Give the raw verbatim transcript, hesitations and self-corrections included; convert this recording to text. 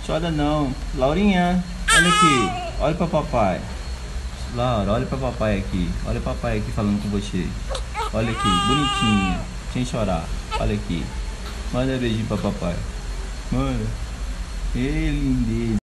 Chora não. Laurinha, olha aqui. Olha pra papai. Laura, olha pra papai aqui. Olha o papai aqui falando com você. Olha aqui, bonitinha. Sem chorar. Olha aqui. Manda um beijinho pra papai. Manda. Ei, lindeza.